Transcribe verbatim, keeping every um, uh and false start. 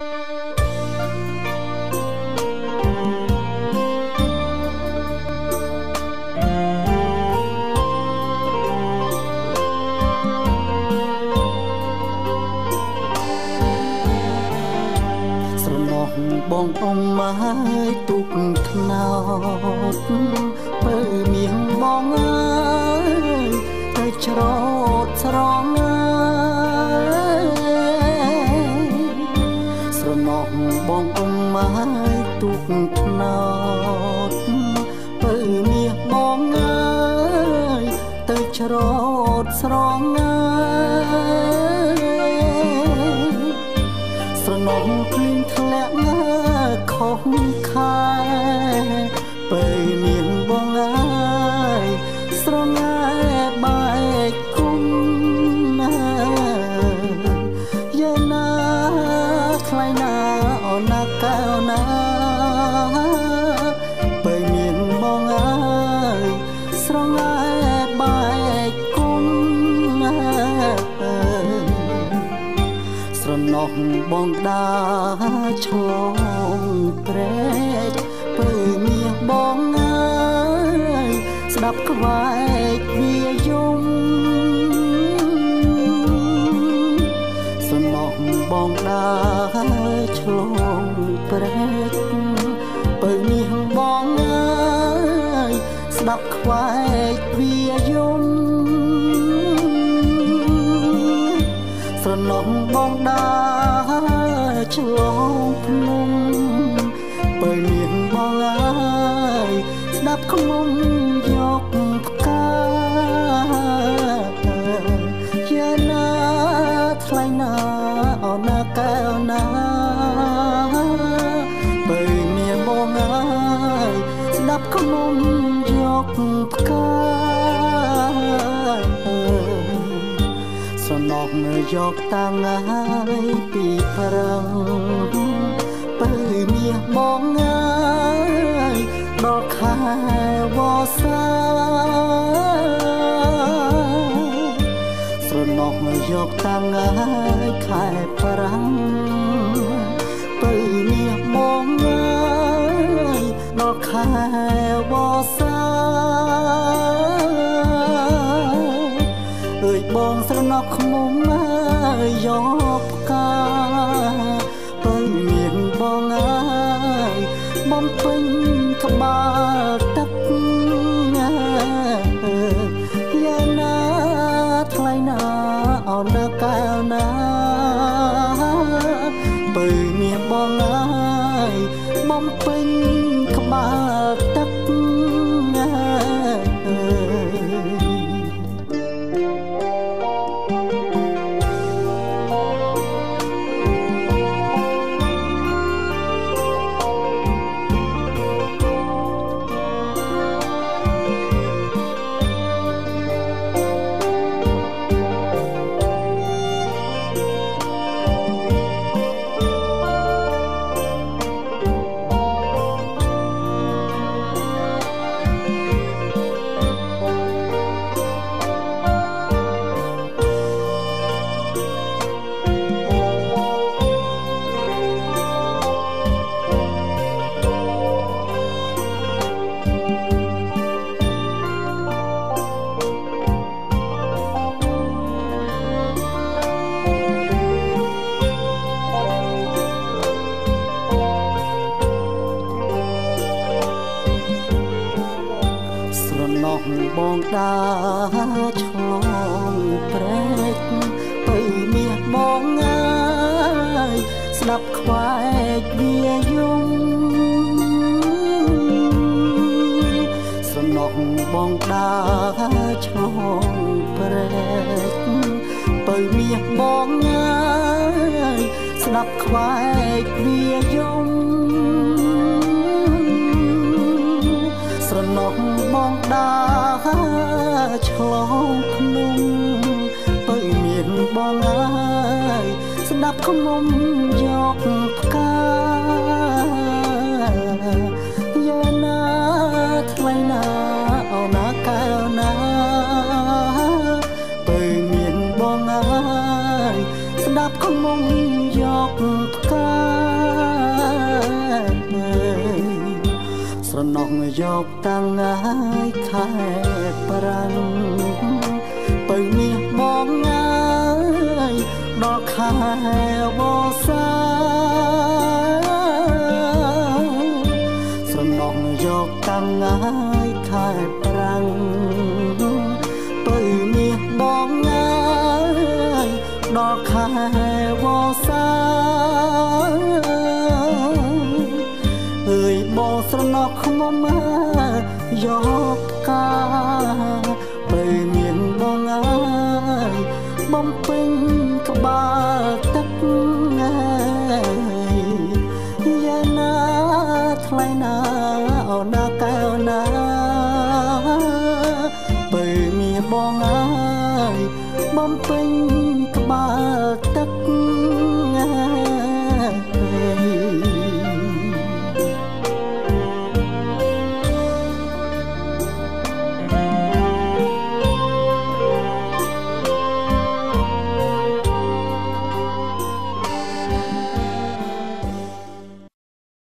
បងអ៊ំម៉ែទុកថ្នោតបើមានបងអើយទៅច្រត់ស្រងអើយស្រណោះបងអ៊ំម៉ែទុកថ្នោតបើមានបងអើយទៅច្រត់ស្រងអើយស្រណោះភ្លៀងធ្លាក់ខុសខែពេលមានបងអើយស្រងាបែកគុំណាយាណាថ្លៃណាអូនណាកៅណាពេលមានបងអើយស្រងាបែកគុំណាស្រណោះបងដាឆ្លងព្រែកពេលមានបងអើយស្ដាប់ក្បែកវាយំស្រណោះបងដាឆ្លងព្រែកពេលមានបងអើយស្ដាប់ក្បែកវាយំស្រណោះបងដាឆ្លងភ្នំពេលមានបងអើយស្ដាប់ខ្មុំយកផ្កាយាណាថ្លៃណាអូនណាកែវណាពេលមានបងអើយស្ដាប់ខ្មុំយកផ្កាស្រណោះយកតាំងហើយពីប្រឹងពេលមានបងអើយដល់ខែវស្សាស្រណោះយកតាំងហើយខែប្រាំងពេលមានបងអើយដល់ខែវស្សាអើយបងស្រណោះខ្មុំអើយយកផ្កាពេលមានបងអើយបំពេញក្បាលទឹកយាណាថ្លៃណាអូនណាកែវណាពេលមានបងអើយបំពេញក្បាលទឹកបងដាឆ្លងព្រែកពេលមានបងអើយស្ដាប់ក្បែកវាយំស្រណោះបងដាឆ្លងព្រែកពេលមានបងអើយស្ដាប់ក្បែកវាយំស្រណោះបងដាឆ្លងភ្នំពេលមានបងអើយស្ដាប់ខ្មុំយកផ្កាយាណាថ្លៃណាអូនណាកែវណាពេលមានបងអើយស្ដាប់ខ្មុំយកផ្កាណោះយកតាំងហើយខែប្រាំងទៅនេះបងហើយដល់ខែវស្សាស្រណោះយកតាំងហើយខែប្រាំងទៅនេះបងហើយដល់ខែវស្សាអើយបងស្រណោះខ្មុំយកកាទៅមានបងហើយបំពេញក្បាលទឹកហើយយ៉ាណាថ្លៃណា